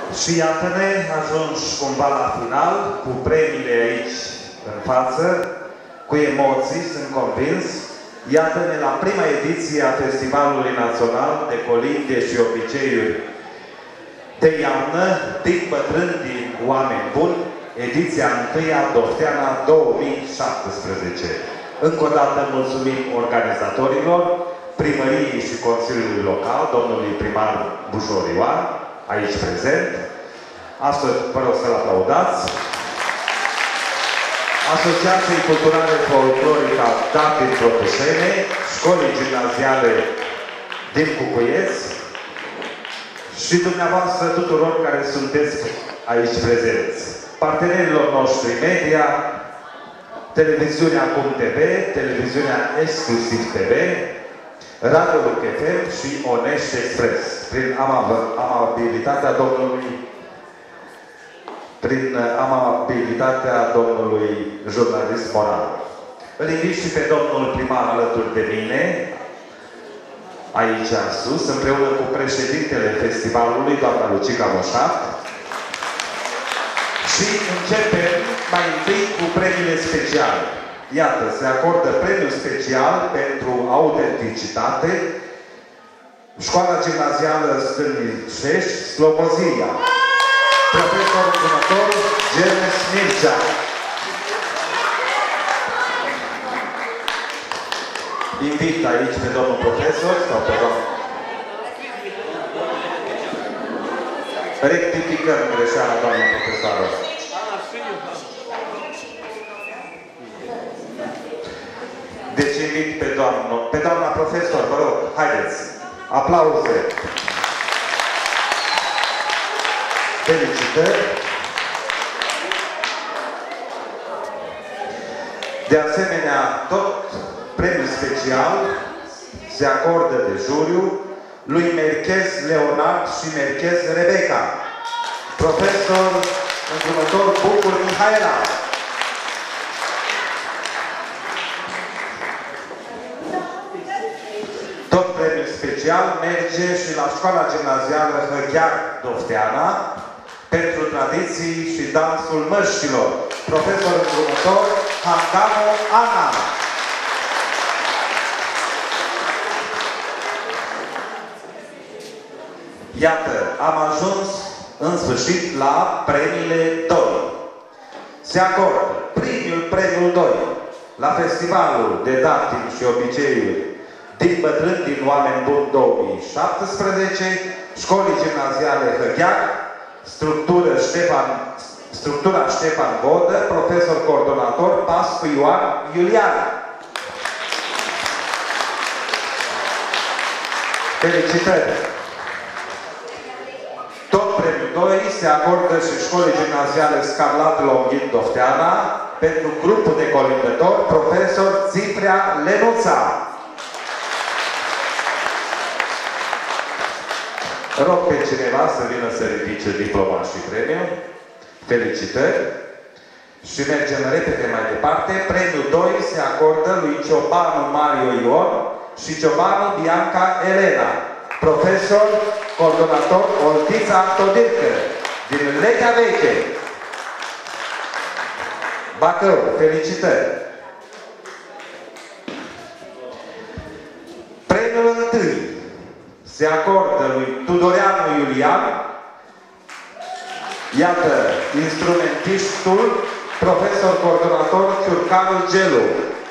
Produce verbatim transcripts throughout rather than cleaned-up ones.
Și iată-ne ajuns cumva la final, cu premiile aici în față, cu emoții, sunt convins. Iată-ne la prima ediție a Festivalului Național de Colinde și Obiceiuri de iarnă, din bătrâni, din oameni buni, ediția întâia Dofteana două mii șaptesprezece. Încă o dată mulțumim organizatorilor, primăriei și Consiliului Local, domnului primar Bujor Ioan, aici prezent. Astăzi vă rog să-l aplaudați. Asociației Culturale Folclorica Datin Protușene, Școlii Gimnaziale din Cucuieți și dumneavoastră tuturor care sunteți aici prezenți. Partenerilor noștri media, Televiziunea Acum T V, Televiziunea Exclusiv T V, Radio Luc F M și Onești Express, prin amabilitatea domnului prin amabilitatea domnului jurnalist moral. Îl invit și pe domnul primar alături de mine, aici sus, împreună cu președintele festivalului, doamna Lucica Moșat. Și începem mai întâi cu premiile speciale. Iată, se acordă premiul special pentru autenticitate Școala Gimnazială Stâlnicești, Slobozia. Profesorul următor, Gemes Mircea. Invit aici pe domnul profesor sau pe domnul... Rectificăm greșeala, doamna profesoară. Deci invit pe doamna, pe doamna profesor, vă rog, haideți, aplauze. Felicitări. De asemenea, tot premiul special se acordă de juriu lui Merchez Leonard și Merchez Rebecca, profesor îndrumător Bucur Mihaela. Tot premiul special merge și la Școala Gimnazială Hăgheac Dofteana pentru tradiții și dansul măștilor, profesor îndrumător Hangamo Ana. Iată, am ajuns în sfârșit la premiile doi. Se acordă primul premiul doi la Festivalul de Datin și Obiceiuri din bătrâni, din oameni buni două mii șaptesprezece, Școlii Gimnaziale Hăgheac, structură Ștefan, structura Ștefan Vodă, profesor coordonator Pascu Ioan Iulian. Felicitări! Tot premiul doi se acordă și Școlii Gimnaziale Scarlat Longin Dofteana pentru grupul de colindători profesor Țiprea Lenuța. Rog pe cineva să vină să ridice diploma și premiul. Felicitări! Și mergem repede mai departe. Premiul doi se acordă lui Ciobanu Mario Ion și Ciobanu Bianca Elena, profesor, coordonator Oltița Todircă, din Lechea Veche, Bacău. Felicitări! Premiul întâi se acordă lui Tudoreanu Iulian, iată, instrumentistul, profesor coordonator Ciurcanu Gelu.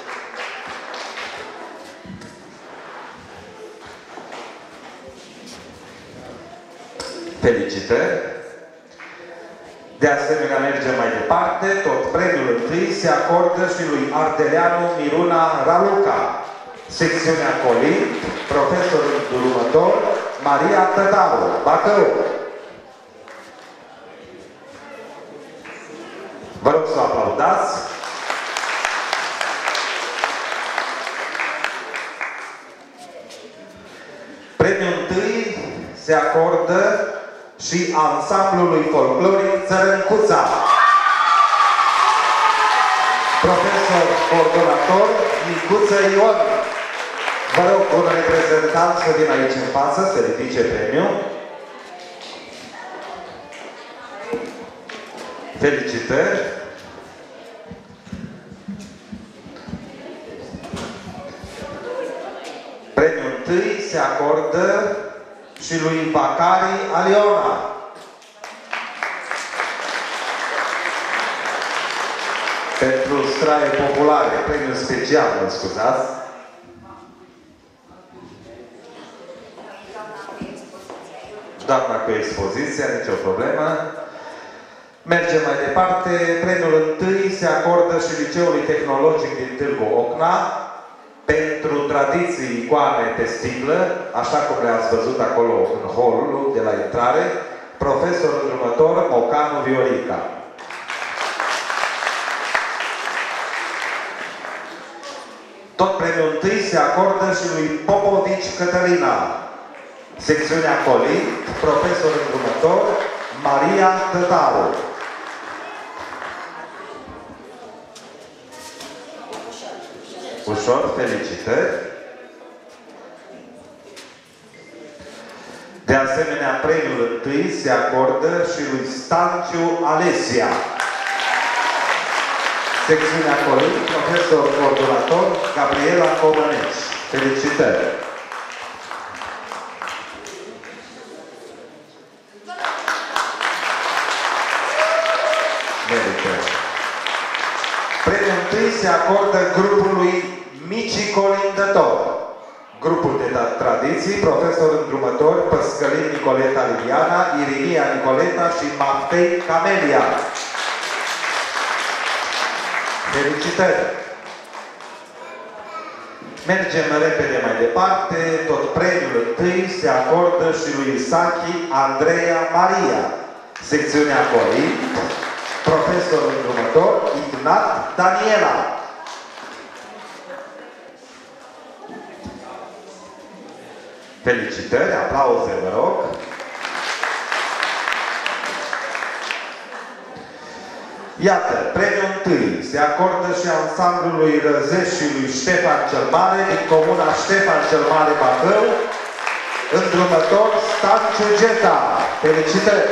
Felicitări! De asemenea, mergem mai departe. Tot premiul întâi se acordă și lui Ardeleanu Miruna Raluca, secțiunea Colind, profesorul următor Maria Tătaru, Bacău. Vă rog să aplaudați. Premiul întâi se acordă și ansamblului folcloric Țărâncuța, profesor coordonator Nicuță Ion. Vă rog un reprezentant să vină aici în față, să ridice premiul. Felicitări! Premiul întâi se acordă și lui Bacari Aliona. Pentru straie populare, premiul special, mă scuzați. Doamna cu expoziția, nicio problemă. Mergem mai departe. Premiul întâi se acordă și Liceului Tehnologic din Târgu Ocna pentru tradiții, icoane pe sticlă, așa cum le-ați văzut acolo în holul de la intrare, profesor îndrumător Mocanu Viorica. Tot premiul întâi se acordă și lui Popovici Cătălina, secțiunea Colin, profesor îndrumător Maria Tătaru. Ușor, felicitări! De asemenea, premiul întâi se acordă și lui Stanciu Alesia, secțiunea Colin, profesor coordonator Gabriela Comăneci. Felicitări! Merită! Premiul întâi se acordă grupului Micii Colindători. Grupul de tradiții, profesor îndrumători Păscălin Nicoleta Liliana, Irinia Nicoleta și Maftei Camelia. Felicitări! Mergem repede mai departe. Tot premiul întâi se acordă și lui Isachi Andreea Maria, secțiunea Colin, profesor îndrumător Ignat Daniela. Felicitări, aplauze, vă rog. Iată, premiul întâi se acordă și ansamblului Răzești și lui Ștefan cel Mare din comuna Ștefan cel Mare Bacău, îndrumător Stanciu Geta. Felicitări!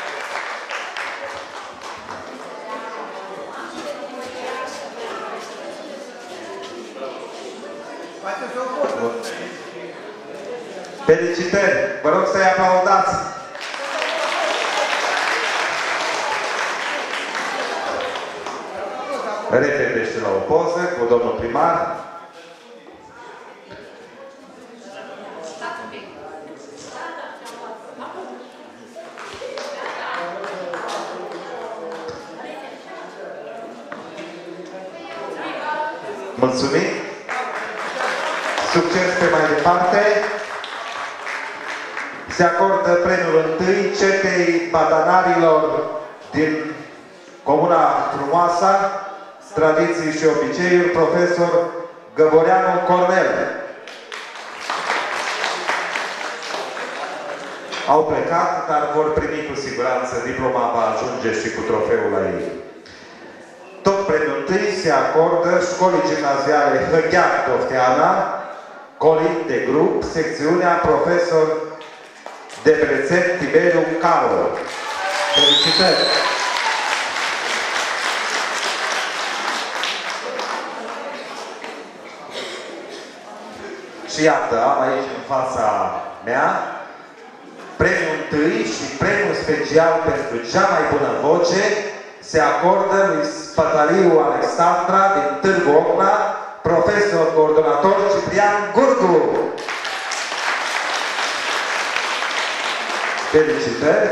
Felicitări! Vă rog să-i aplaudați! Repede și la o poză cu domnul primar. Mulțumim! Succes pe mai departe! Se acordă premiul întâi cetei badanarilor din comuna Frumoasa, tradiții și obiceiuri, profesor Găvoreanu Cornel. Au plecat, dar vor primi cu siguranță. Diploma va ajunge și cu trofeul la ei. Tot premiul întâi se acordă școlii gimnaziale Hăghean Tofteana, Colin de grup, secțiunea profesor Debrețen Tiberiu Carol. Felicitări! Și iată, am aici în fața mea premiul întâi și premiul special pentru cea mai bună voce se acordă lui Spătaliu Alexandra din Târgu Ocna, profesor coordonator Ciprian Gurgu. Felicitări!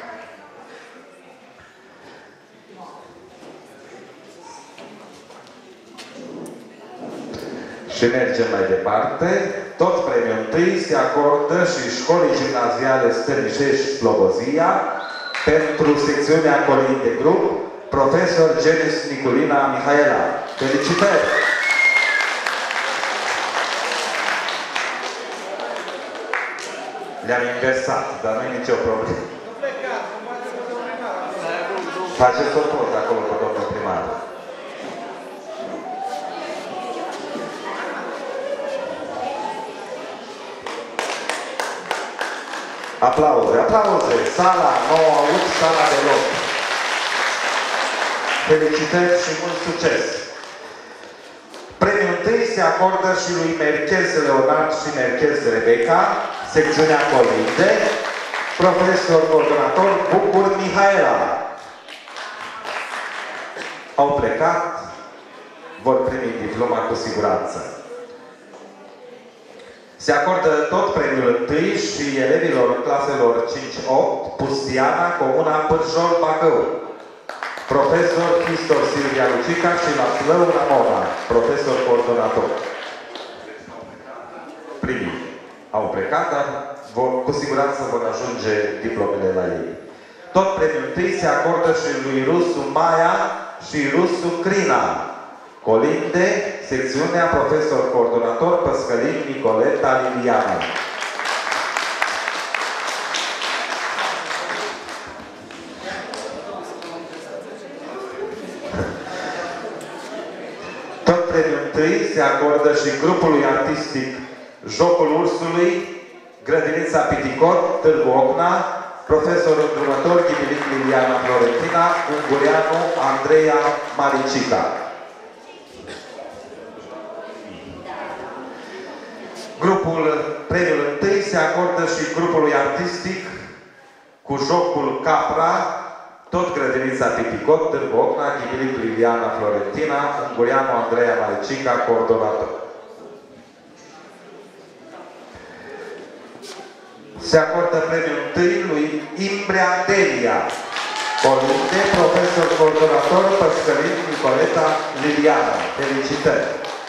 Și mergem mai departe. Tot premiul întâi se acordă și școlii gimnaziale Stărnicești Slobozia pentru secțiunea Colin de grup, profesor Genis Niculina Mihaela. Felicitări! Le-am inversat, dar nu e nicio problemă. Faceți o poză acolo cu domnul primar. Aplauze, aplauze! Sala, nu aud sala deloc. Felicitări și mult succes! Premiul întâi se acordă și lui Merchez Leonard și Merchez Rebecca, secțiunea Colinde, profesor coordonator Bucur Mihaela. Au plecat, vor primi diploma cu siguranță. Se acordă tot premiul întâi și elevilor claselor cinci opt, Pustiana, Comuna Pârjol, Bacău. Profesor Chistor Silvia Lucica și Laslău Ramona, profesor coordonator. Primii au plecat, dar vor, cu siguranță vor ajunge diplomele la ei. Tot premiul întâi se acordă și lui Rusu Maia și Rusu Crina. Colinde, secțiunea profesor coordonator Păscălin Nicoleta Liliana. Tot premiul întâi se acordă și grupului artistic Jocul Ursului, Grădinița Piticot, Târgu Ocna, profesorul îndrumător Ghibilic Liliana Florentina, Ungureanu Andreea Maricica. Grupul premiul întâi se acordă și grupului artistic cu Jocul Capra, tot Grădinița Piticot, Târgu Ocna, Ghibilic Liliana Florentina, Ungureanu Andreea Maricica, coordonator. Se acordă premiul întâi lui Imbrea Delia, Colinde, profesor coordonator Păscălin Nicoleta Liliana. Felicitări!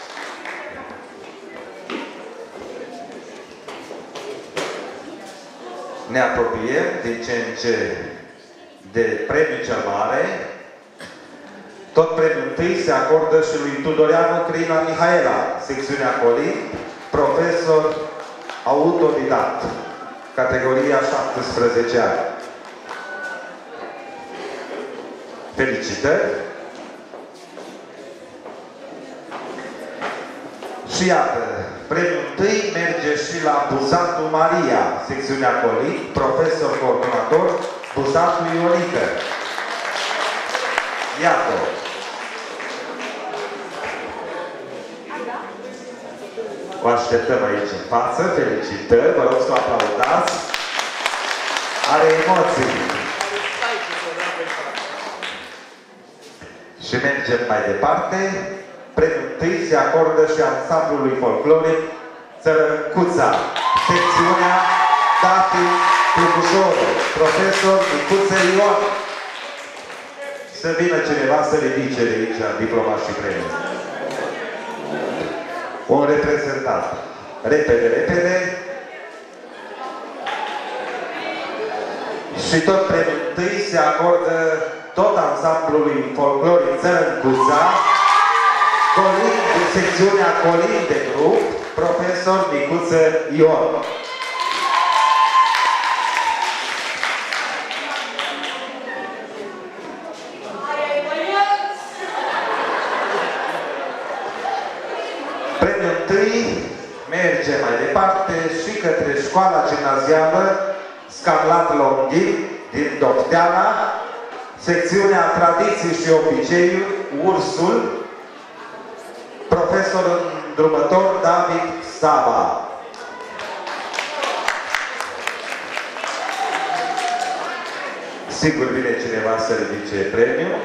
Ne apropiem din ce în ce de premiul cel mare. Tot premiul întâi se acordă și lui Tudoreanu Crina Mihaela, secțiunea Colin, profesor autodidact, categoria șaptesprezece ani. Felicitări! Și iată, premiul întâi merge și la Buzatu Maria, secțiunea Colin, profesor coordonator Buzatu Ionică. Iată! O așteptăm aici în față. Felicitări! Vă rog să o aplaudați. Are emoții. Și mergem mai departe. Premiul întâi se acordă și ansamblului folcloric Țărăncuța, secțiunea Tati Plugușoru, profesor Nicuță Ion. Să vină cineva să ridice de aici diploma și premiul. Un reprezentant. Repede, repede. Și tot premiul întâi se acordă tot ansamblului folcloric Țărăncuța, Colin, secțiunea Colin de grup, profesor Nicuță Ion. Premiul întâi merge mai departe și către școala gimnazială Scarlat Longhin din Dofteana, secțiunea Tradiții și Obiceiuri, Ursul, profesor îndrumător David Saba. Sigur vine cineva să ridice premiul.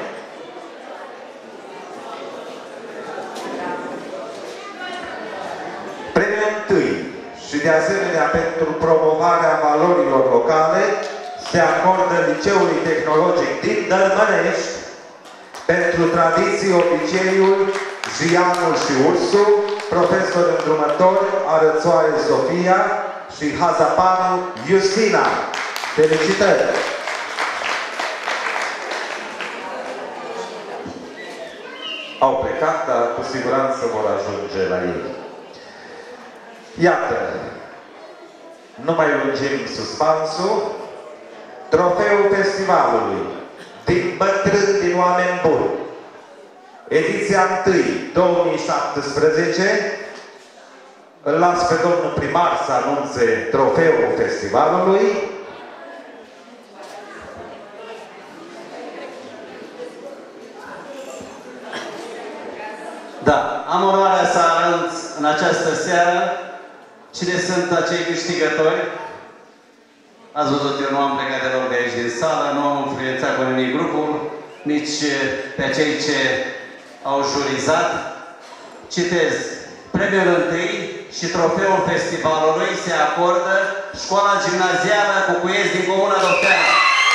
Premiul întâi și de asemenea pentru promovarea valorilor locale se acordă Liceului Tehnologic din Dărmănești pentru tradiții, obiceiul, Jianul și Ursul, profesor îndrumător Arățoaie Sofia și Hazapanu Iustina. Felicitări! Au plecat, dar cu siguranță vor ajunge la ei. Iată, nu mai lungim suspansul, trofeul festivalului din bătrâni, din oameni buni. Ediția întâi, două mii șaptesprezece, îl las pe domnul primar să anunțe trofeul festivalului. Da, am onoarea să anunț în această seară cine sunt acei câștigători. Ați văzut, eu nu am plecat deloc de aici din sală, nu am influențat cu nimic grupul, nici pe cei ce au jurizat. Citez. Premiul întâi și trofeul festivalului se acordă Școala Gimnazială Cucuiesc din Comuna Dofteana.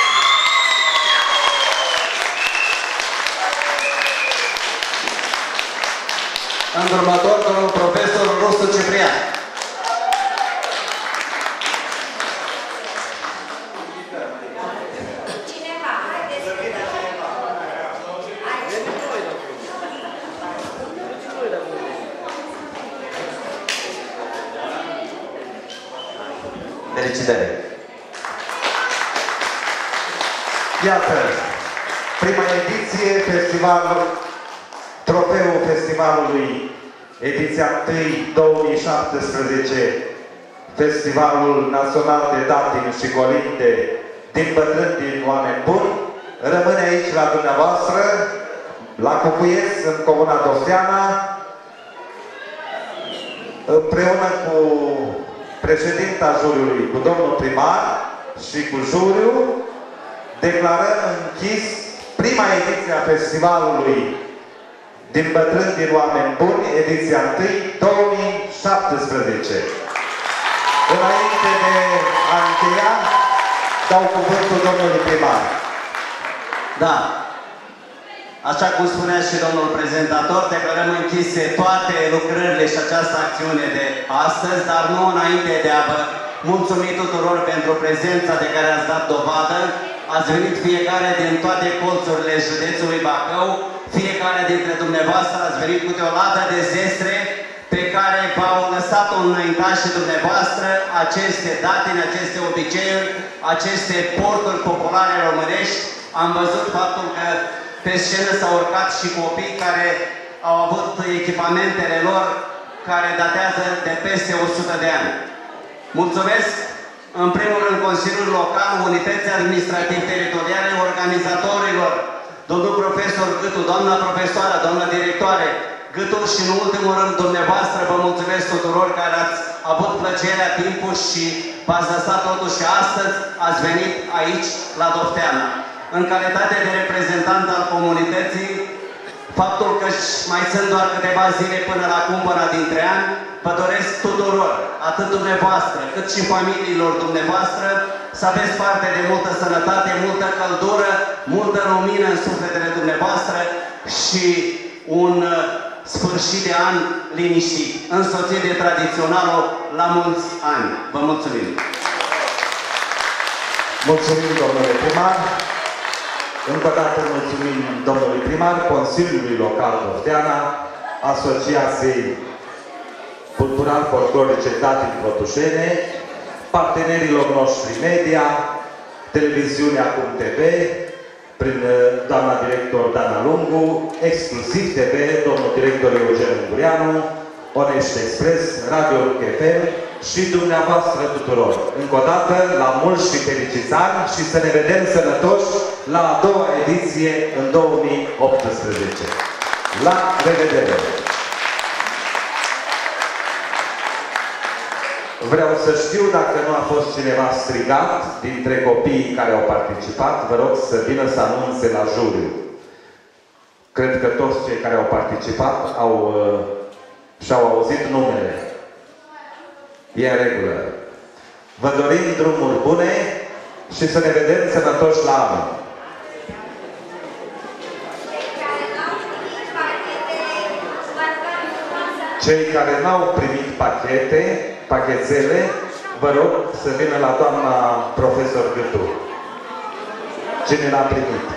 În următor, domnul profesor Rusu Ciprian. Felicitări! Iată, prima ediție, festivalul, trofeul festivalului, ediția unu două mii șaptesprezece, Festivalul Național de Datini și Colinde din Bătrâni din Oameni Buni, rămâne aici la dumneavoastră, la Cucuiesc, în Comuna Dofteana, împreună cu președinta juriului, cu domnul primar și cu juriul, declarăm închis prima ediție a festivalului din Bătrâni din Oameni Buni, ediția unu două mii șaptesprezece. Înainte de a încheia, dau cuvântul domnului primar. Da. Așa cum spunea și domnul prezentator, declarăm închise toate lucrările și această acțiune de astăzi, dar nu înainte de a vă mulțumi tuturor pentru prezența de care ați dat dovadă. Ați venit fiecare din toate colțurile județului Bacău, fiecare dintre dumneavoastră ați venit cu o ladă de zestre pe care v-au lăsat-o înaintașii dumneavoastră, aceste datini, aceste obiceiuri, aceste porturi populare românești. Am văzut faptul că pe scenă s-au urcat și copii care au avut echipamentele lor care datează de peste o sută de ani. Mulțumesc, în primul rând, Consiliul Local, Unității Administrativ-Teritoriale, organizatorilor, domnul profesor Gâtu, doamna profesoară, doamna directoare Gâtu și, în ultimul rând, dumneavoastră, vă mulțumesc tuturor care ați avut plăcerea, timpul și v-ați lăsat totuși astăzi, ați venit aici, la Dofteana. În calitate de reprezentant al comunității, faptul că mai sunt doar câteva zile până la cumpăra dintre ani, vă doresc tuturor, atât dumneavoastră, cât și familiilor dumneavoastră, să aveți parte de multă sănătate, multă căldură, multă lumină în sufletele dumneavoastră și un sfârșit de an liniștit, însoțit de tradiționalul la mulți ani. Vă mulțumim! Mulțumim, domnule primar! Încă o dată mulțumim domnului primar, Consiliului Local Dofteana, Asociației Cultural-Folclorice Datini Cotușene, partenerilor noștri media, Televiziunea Acum T V, prin doamna director Dana Lungu, Exclusiv T V, domnul director Eugen Ungureanu, Onești Express, Radio Rock F M și dumneavoastră tuturor. Încă o dată, la mulți și fericiți ani și să ne vedem sănătoși la a doua ediție în două mii optsprezece. La revedere! Vreau să știu dacă nu a fost cineva strigat dintre copiii care au participat. Vă rog să vină să anunțe la juriu. Cred că toți cei care au participat au, uh, și-au auzit numele. E în regulă. Vă dorim drumuri bune și să ne vedem sănătoși la anul. Cei care n-au primit pachete, pachetele, vă rog să vină la doamna profesor Gâtu. Cine l-a primit?